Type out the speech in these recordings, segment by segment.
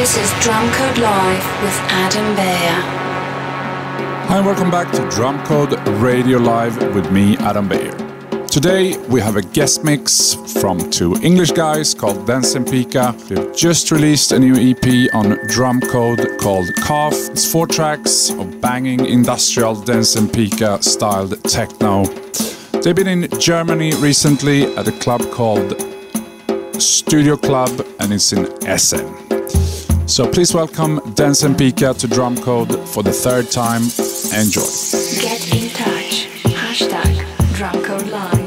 This is Drum Code Live with Adam Beyer. Hi and welcome back to Drum Code Radio Live with me, Adam Beyer. Today we have a guest mix from two English guys called Dance and Pika. They've just released a new EP on Drum Code called Cough. It's 4 tracks of banging industrial Dance and Pika styled techno. They've been in Germany recently at a club called Studio Club and it's in Essen. So please welcome Dance and Pika to Drum Code for the 3rd time. Enjoy. Get in touch. # Drum Code Live.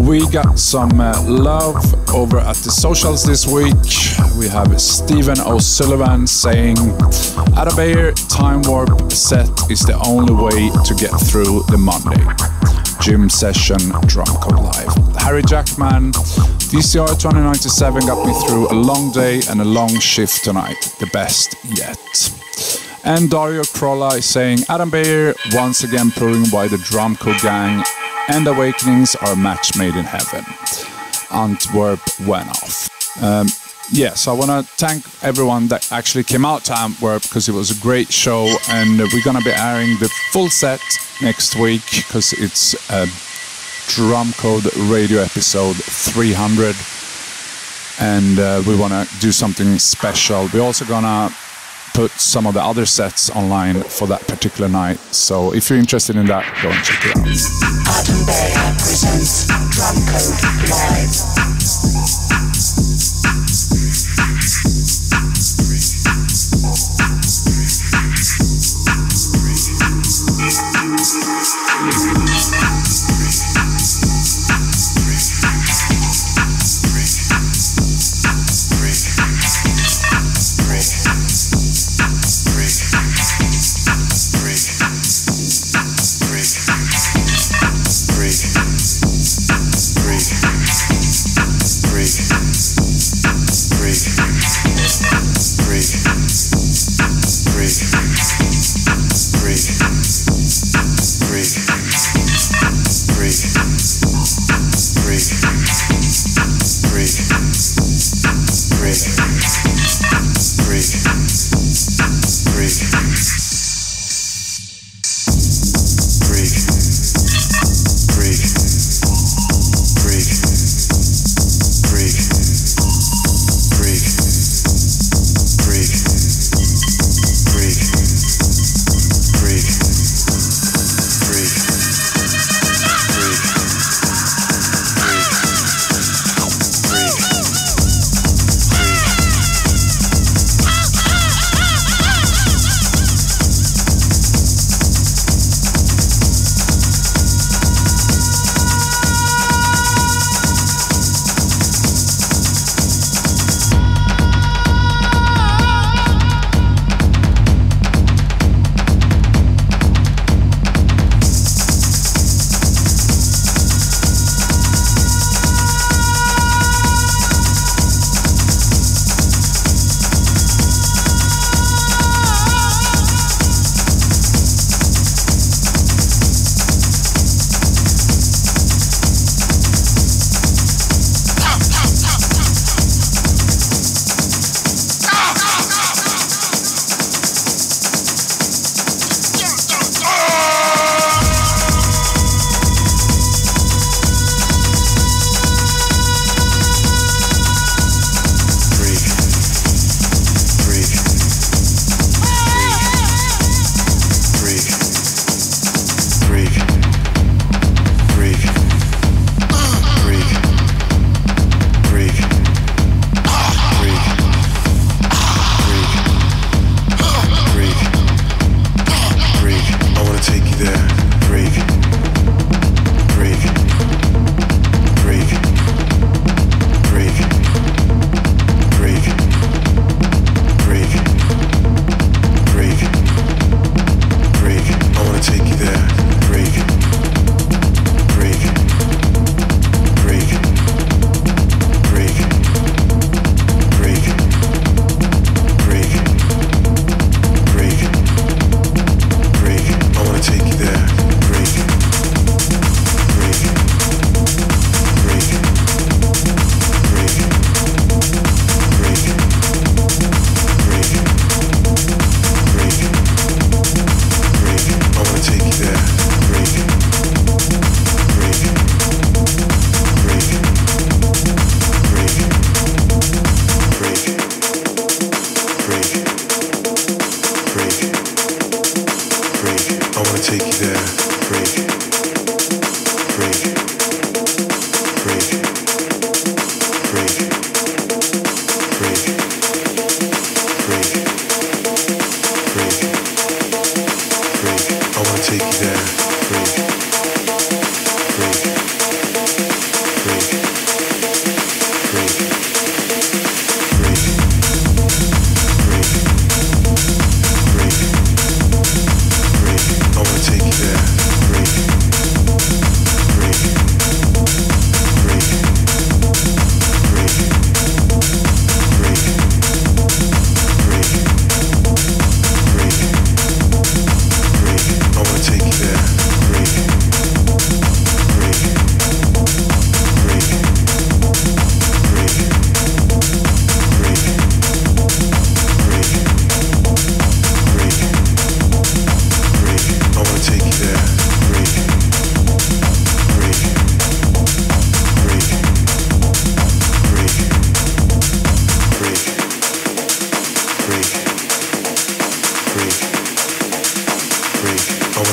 We got some love over at the socials this week. We have Stephen O'Sullivan saying, Adam Beyer, Time Warp set is the only way to get through the Monday. Gym session, Drum Code Live. Harry Jackman, DCR 2097 got me through a long day and a long shift tonight. The best yet. And Dario Crolla is saying, Adam Beyer once again proving why the Drum Code Gang and Awakenings are a match made in heaven. Antwerp went off. So I want to thank everyone that actually came out to Antwerp because it was a great show, and we're going to be airing the full set next week because it's Drum Code Radio episode 300, and we want to do something special. We're also going to put some of the other sets online for that particular night, so if you're interested in that, go and check it out. Adam Beyer presents Drum Code Live.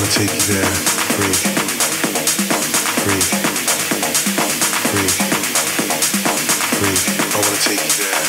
take you there. Freak. Freak. Freak. Freak. I wanna take you there.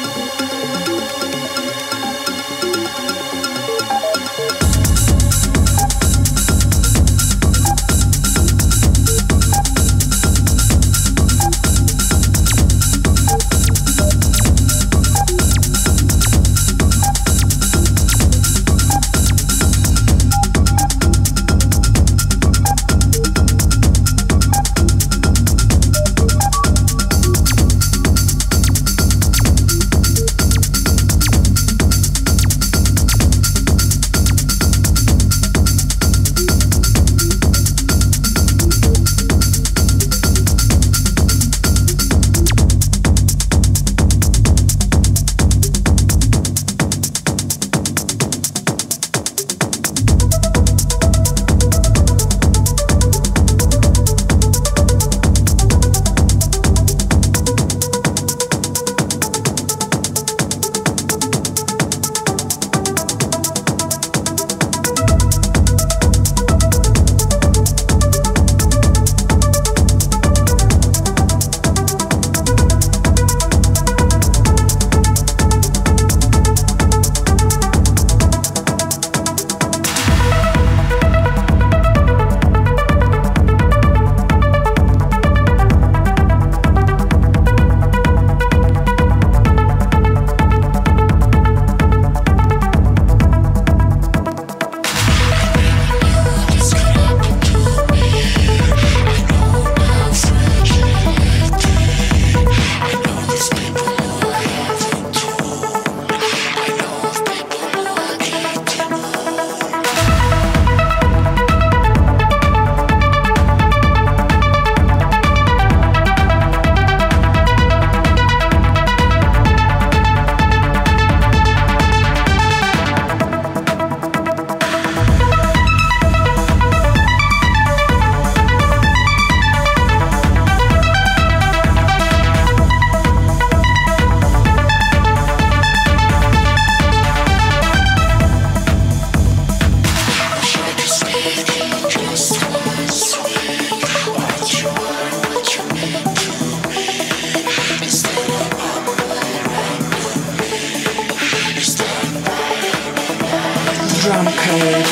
Drum Code.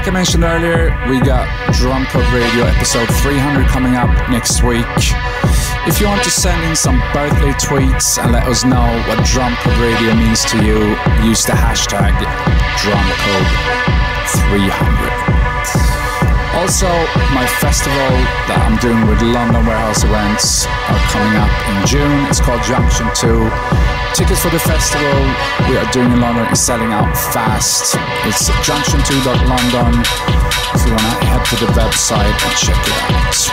Like I mentioned earlier, we got Drum Code Radio episode 300 coming up next week. If you want to send in some birthday tweets and let us know what Drum Code Radio means to you, use the hashtag DrumCode300. Also, my festival that I'm doing with London Warehouse Events are coming up in June. It's called Junction 2. Tickets for the festival we are doing in London is selling out fast. It's junction2.london if you want to head to the website and check it out.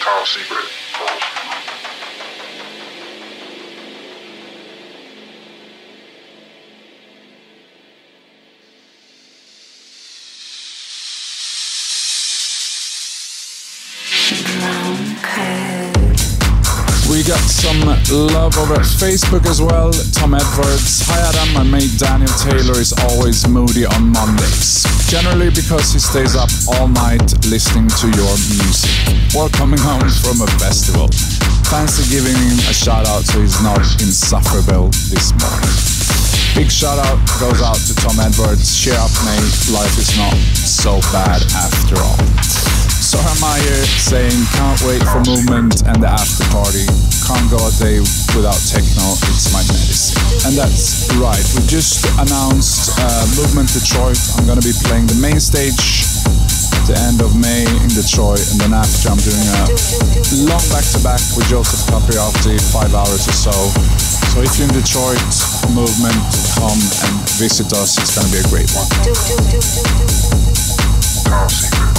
Carl Secret. We got some love over at Facebook as well. Tom Edwards. Hi Adam, my mate Daniel Taylor is always moody on Mondays. Generally because he stays up all night listening to your music or coming home from a festival. Fancy giving him a shout out so he's not insufferable this morning. Big shout out goes out to Tom Edwards. Cheer up mate, life is not so bad after all. Soha Meyer saying can't wait for Movement and the after party. Can't go a day without techno, it's my medicine. And that's right, we just announced Movement Detroit. I'm gonna be playing the main stage at the end of May in Detroit, and then after I'm doing a long back-to-back with Joseph Capriati, 5 hours or so. So if you're in Detroit, Movement, come and visit us, it's gonna be a great one. Carl Secret.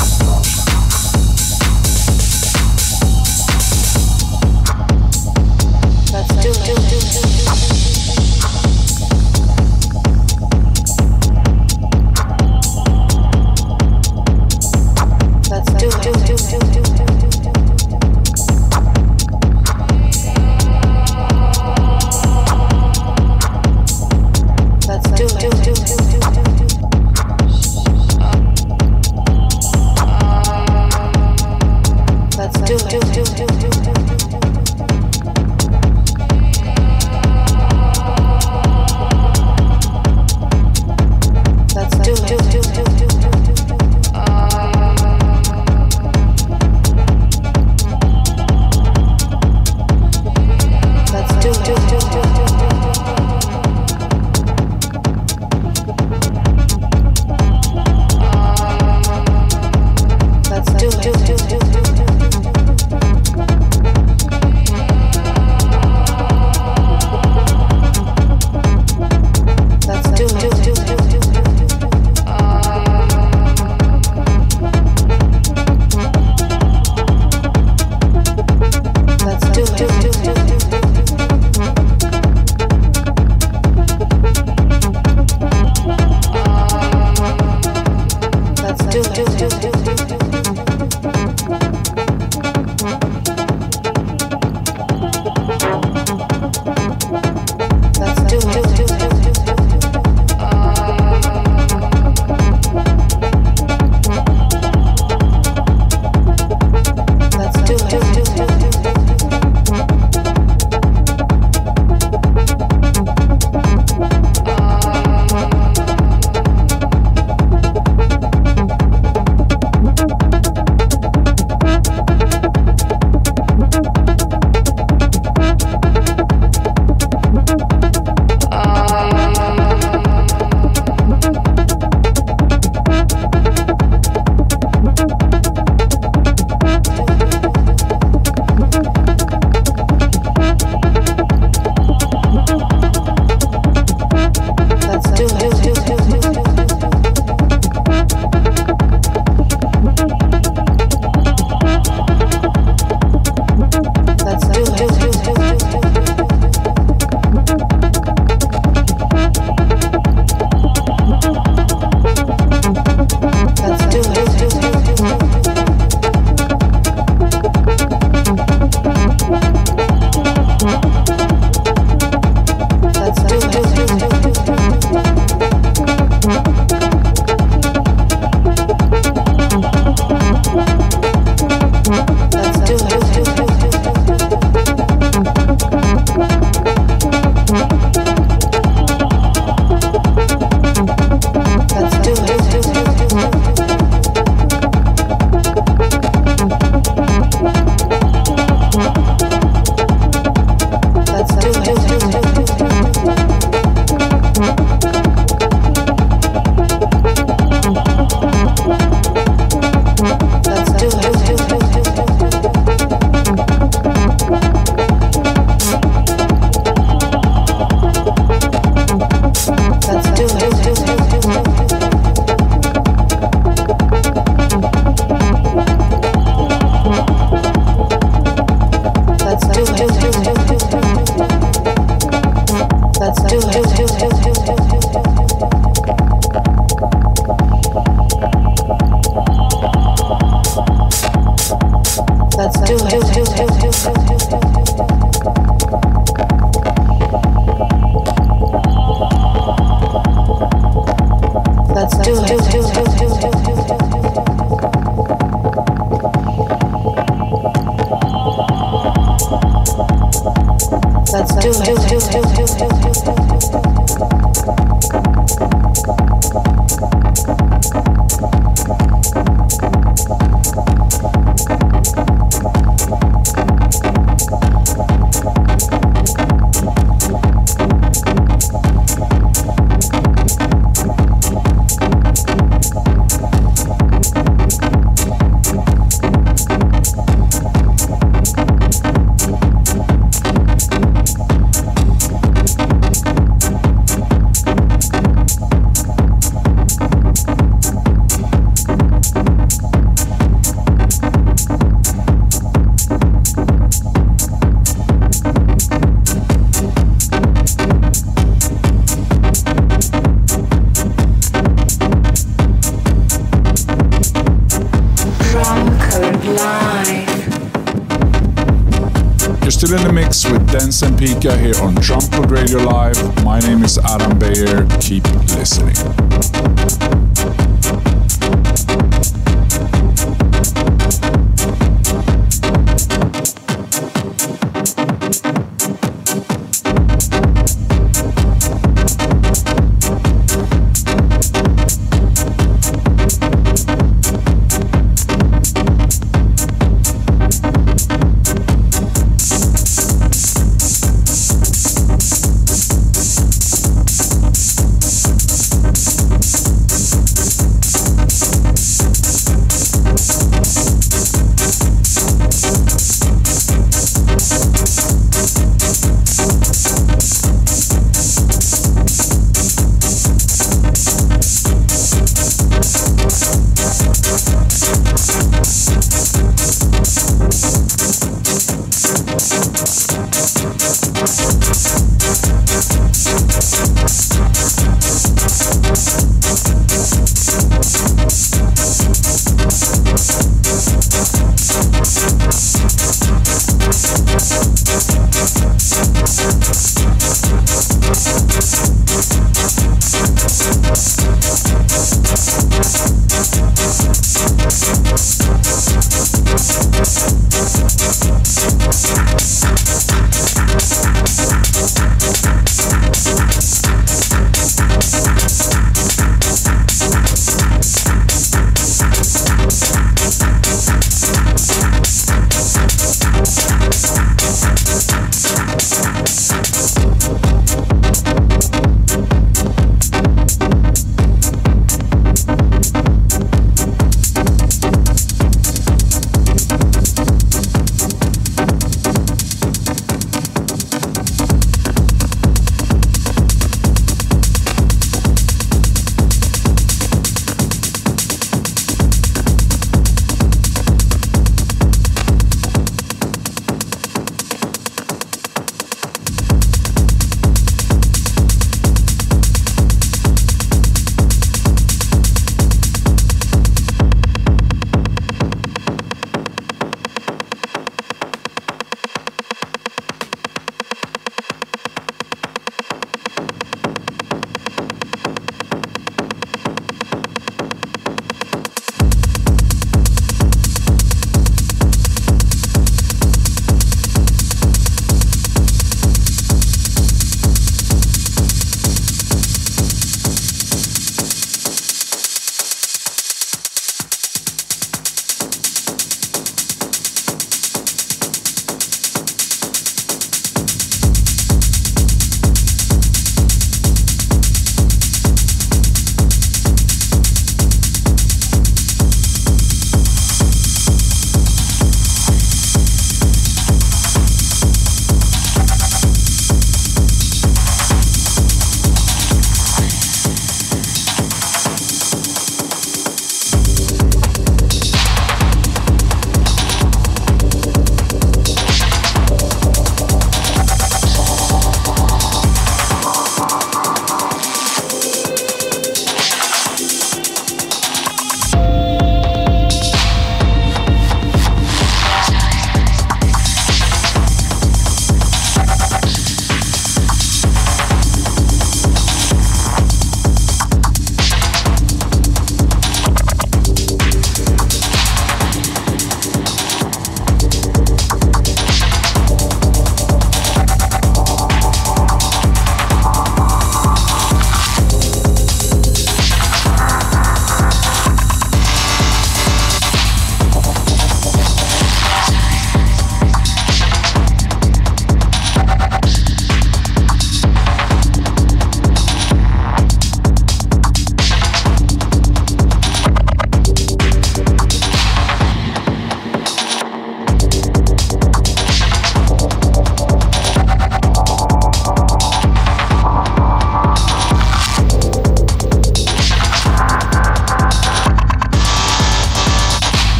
Still in the mix with Dance and Pika here on Drumcode Radio Live. My name is Adam Beyer. Keep listening.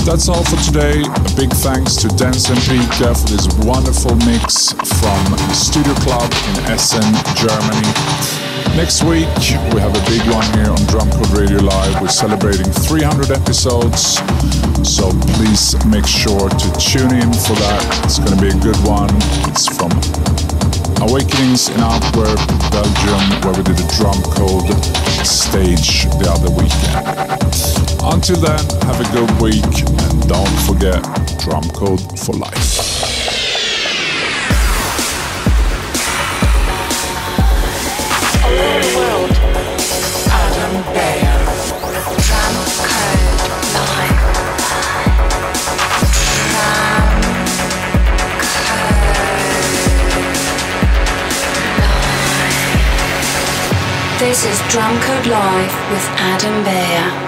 That's all for today. A big thanks to Dance and Pika for this wonderful mix from Studio Club in Essen, Germany. Next week, we have a big one here on Drum Code Radio Live. We're celebrating 300 episodes, so please make sure to tune in for that. It's going to be a good one. It's from Awakenings in Antwerp, Belgium, where we did a Drum Code stage the other weekend. Until then, have a good week, and don't forget Drum Code for life. This is Drum Code Live with Adam Beyer.